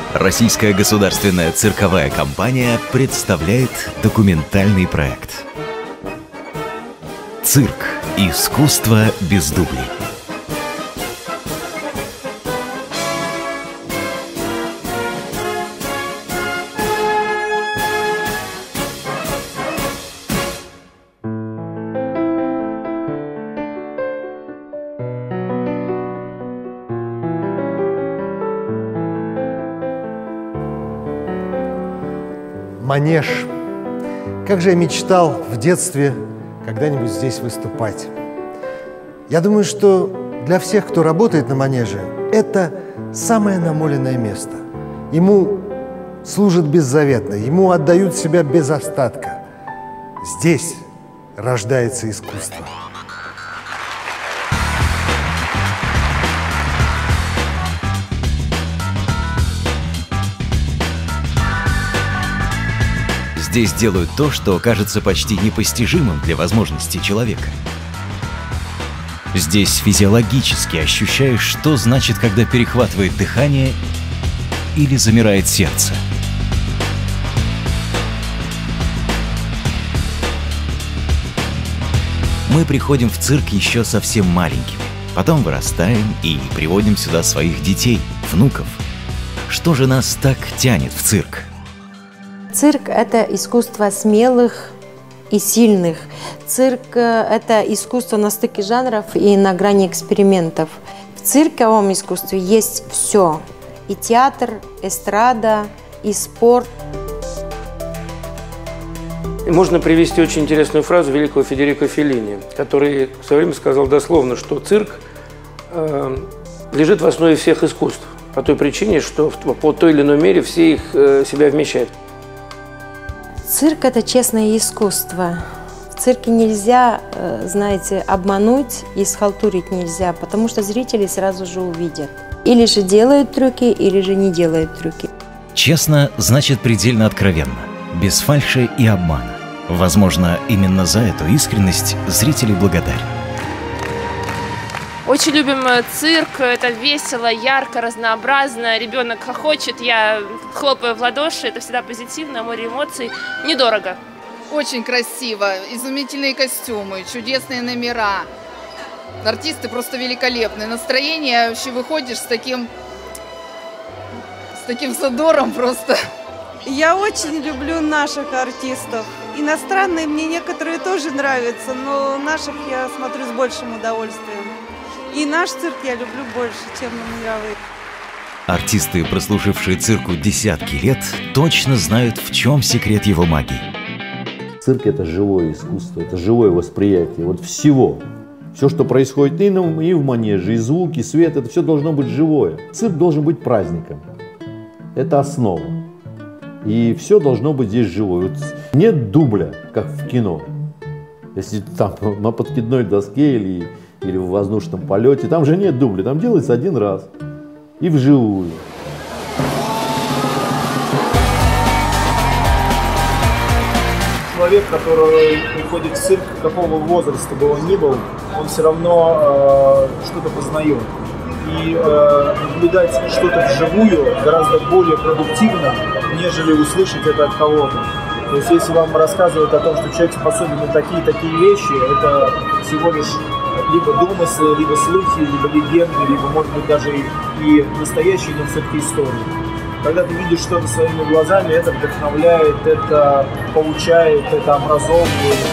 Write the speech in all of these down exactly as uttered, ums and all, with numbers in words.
Российская государственная цирковая компания представляет документальный проект «Цирк. Искусство без дублей». Манеж. Как же я мечтал в детстве когда-нибудь здесь выступать. Я думаю, что для всех, кто работает на манеже, это самое намоленное место. Ему служат беззаветно, ему отдают себя без остатка. Здесь рождается искусство. Здесь делают то, что кажется почти непостижимым для возможностей человека. Здесь физиологически ощущаешь, что значит, когда перехватывает дыхание или замирает сердце. Мы приходим в цирк еще совсем маленькими, потом вырастаем и приводим сюда своих детей, внуков. Что же нас так тянет в цирк? Цирк – это искусство смелых и сильных. Цирк – это искусство на стыке жанров и на грани экспериментов. В цирковом искусстве есть все – и театр, эстрада, и спорт. Можно привести очень интересную фразу великого Федерико Феллини, который в свое время сказал дословно, что цирк э, лежит в основе всех искусств, по той причине, что в, по той или иной мере все их э, себя вмещают. Цирк – это честное искусство. В цирке нельзя, знаете, обмануть и схалтурить нельзя, потому что зрители сразу же увидят. Или же делают трюки, или же не делают трюки. Честно значит предельно откровенно, без фальши и обмана. Возможно, именно за эту искренность зрители благодарны. Очень любим цирк, это весело, ярко, разнообразно, ребенок хохочет, я хлопаю в ладоши, это всегда позитивно, море эмоций, недорого. Очень красиво, изумительные костюмы, чудесные номера, артисты просто великолепные, настроение, вообще выходишь с таким, с таким задором просто. Я очень люблю наших артистов. Иностранные мне некоторые тоже нравятся, но наших я смотрю с большим удовольствием. И наш цирк я люблю больше, чем мировые. Артисты, прослужившие цирку десятки лет, точно знают, в чем секрет его магии. Цирк – это живое искусство, это живое восприятие вот всего. Все, что происходит и, на, и в манеже, и звуки, и свет, это все должно быть живое. Цирк должен быть праздником. Это основа. И все должно быть здесь живое. Вот нет дубля, как в кино. Если там на подкидной доске или... или в воздушном полете, там же нет дубля, там делается один раз и вживую. Человек, который приходит в цирк, какого возраста бы он ни был, он все равно э, что-то познает. И э, наблюдать что-то вживую гораздо более продуктивно, нежели услышать это от кого-то. То есть если вам рассказывают о том, что человек способен на такие-такие вещи, это всего лишь либо домыслы, либо слухи, либо легенды, либо, может быть, даже и, и настоящие, но все-таки истории. Когда ты видишь что-то своими глазами, это вдохновляет, это получает, это образовывает.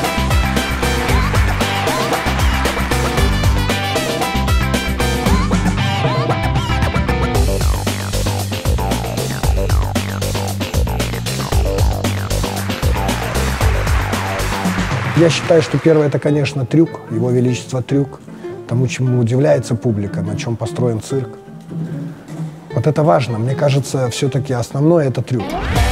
Я считаю, что первое – это, конечно, трюк, его величество трюк, тому, чему удивляется публика, на чем построен цирк. Вот это важно. Мне кажется, все-таки основное – это трюк.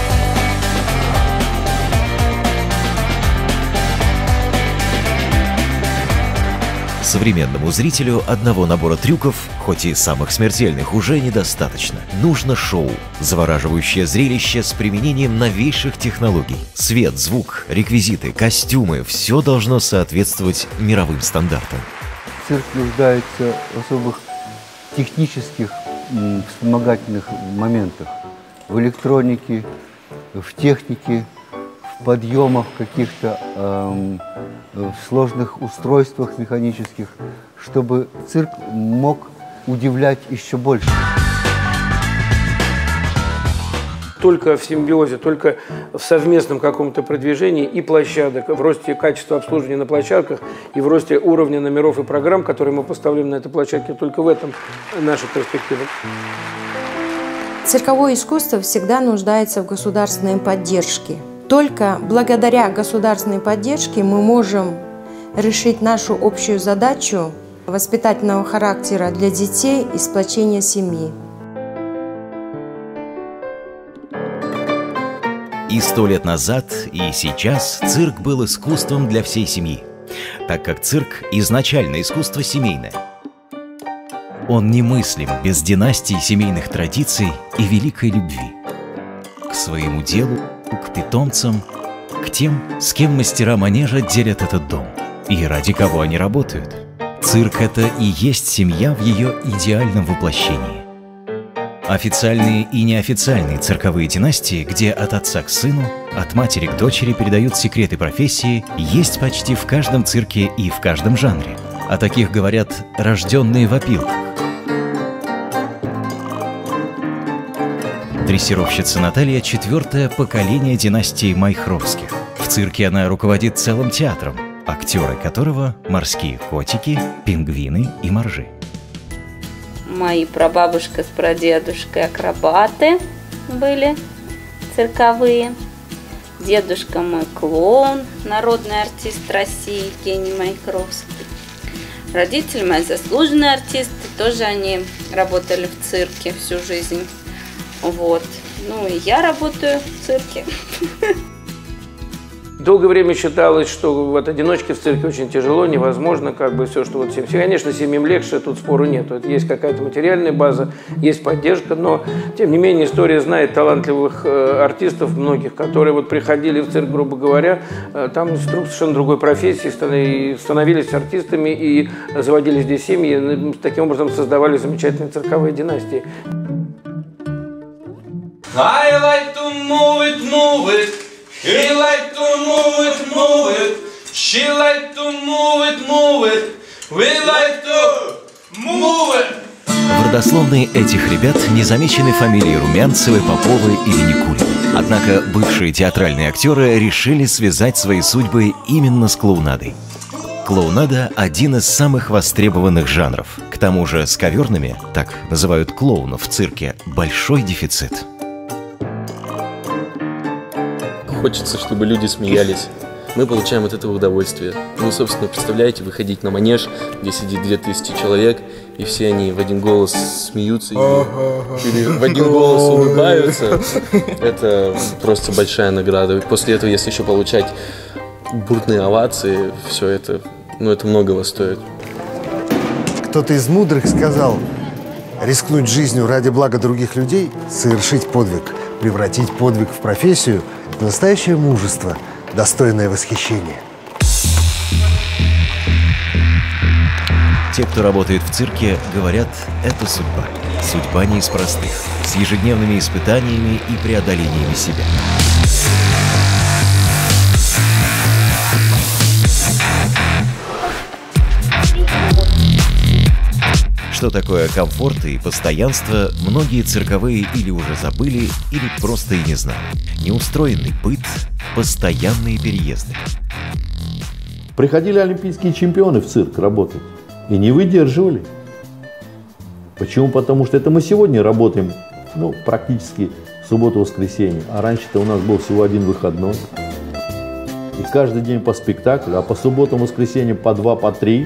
Современному зрителю одного набора трюков, хоть и самых смертельных, уже недостаточно. Нужно шоу, завораживающее зрелище с применением новейших технологий. Свет, звук, реквизиты, костюмы – все должно соответствовать мировым стандартам. Цирк нуждается в особых технических и вспомогательных моментах. в электронике, в технике, в подъемах каких-то, эм, в сложных устройствах механических, чтобы цирк мог удивлять еще больше. Только в симбиозе, только в совместном каком-то продвижении и площадок, в росте качества обслуживания на площадках и в росте уровня номеров и программ, которые мы поставляем на этой площадке, только в этом наша перспектива. Цирковое искусство всегда нуждается в государственной поддержке. Только благодаря государственной поддержке мы можем решить нашу общую задачу воспитательного характера для детей и сплочения семьи. И сто лет назад, и сейчас цирк был искусством для всей семьи, так как цирк изначально искусство семейное. Он немыслим без династий семейных традиций и великой любви к своему делу, к питомцам, к тем, с кем мастера манежа делят этот дом и ради кого они работают. Цирк – это и есть семья в ее идеальном воплощении. Официальные и неофициальные цирковые династии, где от отца к сыну, от матери к дочери передают секреты профессии, есть почти в каждом цирке и в каждом жанре. О таких говорят «рожденные в опилках». Дрессировщица Наталья – четвертое поколение династии Майхровских. В цирке она руководит целым театром, актеры которого – морские котики, пингвины и моржи. Мои прабабушка с прадедушкой акробаты были цирковые. Дедушка мой клоун, народный артист России Евгений Майхровский. Родители мои заслуженные артисты, тоже они работали в цирке всю жизнь. Вот. Ну и я работаю в цирке. Долгое время считалось, что вот одиночке в цирке очень тяжело, невозможно, как бы все, что вот всем. Конечно, семьям легче, тут спору нет. Есть какая-то материальная база, есть поддержка, но, тем не менее, история знает талантливых э, артистов, многих, которые вот приходили в цирк, грубо говоря, э, там вдруг совершенно другой профессии, становились, становились артистами и заводили здесь семьи, таким образом создавали замечательные цирковые династии. I like to move it, move it. He like to move it, move it. She like to move it, move it. We like to move it. В родословной этих ребят не замечены фамилии Румянцевой, Поповой или Никулиной. Однако бывшие театральные актеры решили связать свои судьбы именно с клоунадой. Клоунада – один из самых востребованных жанров. К тому же с коверными, так называют клоунов в цирке, большой дефицит. Хочется, чтобы люди смеялись. Мы получаем от этого удовольствие. Ну, собственно, представляете, выходить на манеж, где сидит две тысячи человек, и все они в один голос смеются или, или в один голос улыбаются. Это просто большая награда. После этого, если еще получать бурные овации, все это, ну, это многого стоит. Кто-то из мудрых сказал: рискнуть жизнью ради блага других людей, совершить подвиг, превратить подвиг в профессию – настоящее мужество, достойное восхищения. Те, кто работает в цирке, говорят, это судьба. Судьба не из простых, с ежедневными испытаниями и преодолениями себя. Что такое комфорт и постоянство, многие цирковые или уже забыли, или просто и не знали. Неустроенный быт, постоянные переезды. Приходили олимпийские чемпионы в цирк работать и не выдерживали. Почему? Потому что это мы сегодня работаем, ну, практически субботу-воскресенье, а раньше-то у нас был всего один выходной. И каждый день по спектаклю, а по субботам-воскресеньям по два, по три.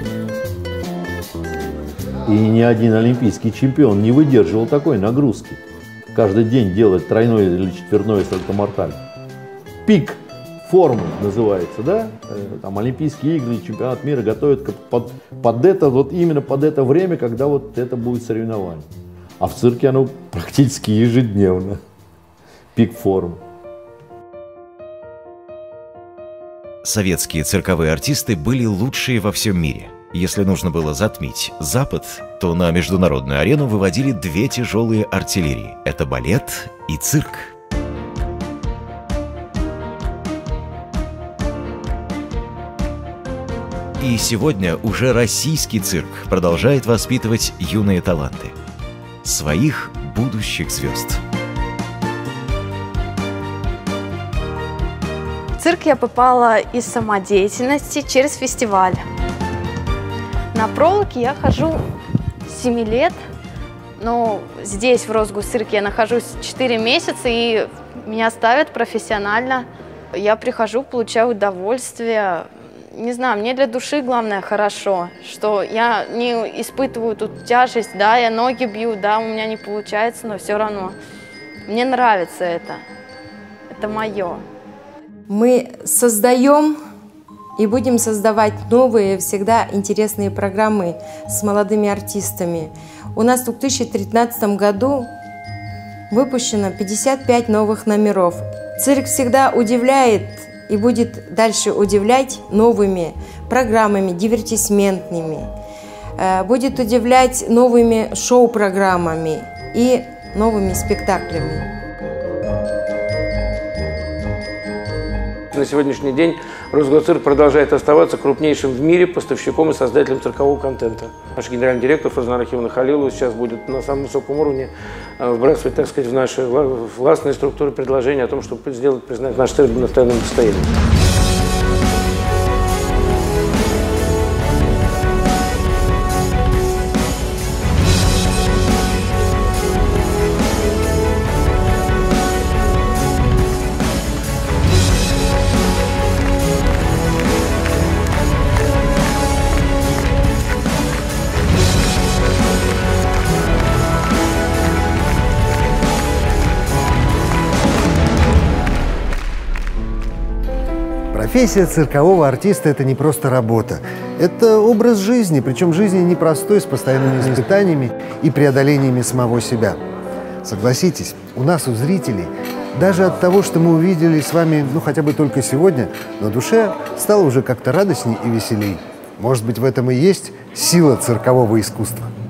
И ни один олимпийский чемпион не выдерживал такой нагрузки. Каждый день делать тройной или четверной сальто-морталь. Пик формы называется, да? Там Олимпийские игры, чемпионат мира готовят под, под это, вот именно под это время, когда вот это будет соревнование. А в цирке оно практически ежедневно. Пик формы. Советские цирковые артисты были лучшие во всем мире. Если нужно было затмить Запад, то на международную арену выводили две тяжелые артиллерии. Это балет и цирк. И сегодня уже российский цирк продолжает воспитывать юные таланты. Своих будущих звезд. В цирк я попала из самодеятельности через фестиваль. На проволоке я хожу с семи лет, но здесь, в Росгосцирке, я нахожусь четыре месяца, и меня ставят профессионально. Я прихожу, получаю удовольствие. Не знаю, мне для души главное хорошо, что я не испытываю тут тяжесть, да, я ноги бью, да, у меня не получается, но все равно мне нравится это, это мое. Мы создаем и будем создавать новые, всегда интересные программы с молодыми артистами. У нас в две тысячи тринадцатом году выпущено пятьдесят пять новых номеров. Цирк всегда удивляет и будет дальше удивлять новыми программами, дивертисментными, будет удивлять новыми шоу-программами и новыми спектаклями. На сегодняшний день Росгосцирк продолжает оставаться крупнейшим в мире поставщиком и создателем циркового контента. Наш генеральный директор Фарзана Архивовна Халилова сейчас будет на самом высоком уровне вбрасывать, так сказать, в наши властные структуры предложения о том, чтобы сделать, признать наш цирк иностранным достоянием. Профессия циркового артиста – это не просто работа. Это образ жизни, причем жизни непростой, с постоянными испытаниями и преодолениями самого себя. Согласитесь, у нас, у зрителей, даже от того, что мы увидели с вами, ну, хотя бы только сегодня, на душе стало уже как-то радостней и веселей. Может быть, в этом и есть сила циркового искусства.